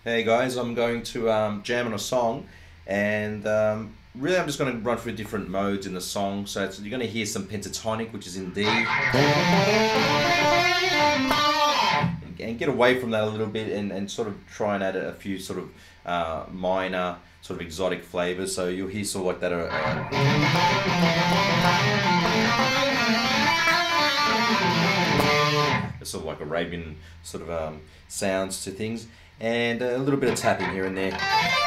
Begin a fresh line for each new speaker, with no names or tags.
Hey guys, I'm going to jam on a song, and really I'm just going to run through different modes in the song. So you're going to hear some pentatonic, which is in D, and get away from that a little bit, and sort of try and add a few sort of minor, sort of exotic flavors. So you'll hear sort of like that. Sort of like Arabian sort of sounds to things, and a little bit of tapping here and there.